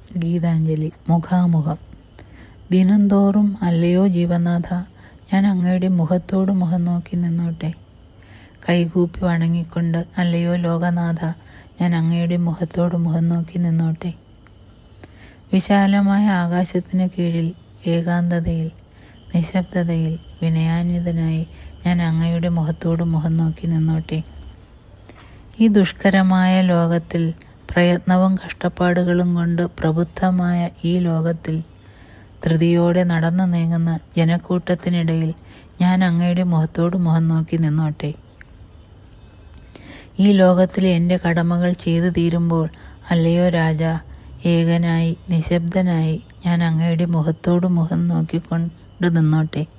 ഗീതാഞ്ജലി. മുഖാമുഖം. ദിനംതോറും അല്ലയോ ജീവനാഥ, ഞാൻ അങ്ങയുടെ മുഖത്തോട് മുഖം നോക്കി നിന്നോട്ടെ. കൈകൂപ്പി വണങ്ങിക്കൊണ്ട് അല്ലയോ ലോകനാഥ, ഞാൻ അങ്ങയുടെ മുഖത്തോട് മുഖം നോക്കി നിന്നോട്ടെ. വിശാലമായ ആകാശത്തിന് കീഴിൽ ഏകാന്തതയിൽ നിശബ്ദതയിൽ വിനയാന്വിതനായി ഞാൻ അങ്ങയുടെ മുഖത്തോട് മുഖം നോക്കി നിന്നോട്ടെ. ഈ ദുഷ്കരമായ ലോകത്തിൽ, പ്രയത്നവും കഷ്ടപ്പാടുകളും കൊണ്ട് പ്രബുദ്ധമായ ഈ ലോകത്തിൽ ധൃതിയോടെ നടന്നു നീങ്ങുന്ന ജനക്കൂട്ടത്തിനിടയിൽ ഞാൻ അങ്ങയുടെ മുഖത്തോട് മുഖം നോക്കി നിന്നോട്ടെ. ഈ ലോകത്തിൽ എൻ്റെ കടമകൾ ചെയ്തു തീരുമ്പോൾ അല്ലയോ രാജാ, ഏകനായി നിശബ്ദനായി ഞാൻ അങ്ങയുടെ മുഖത്തോട് മുഖം നോക്കിക്കൊണ്ട് നിന്നോട്ടെ.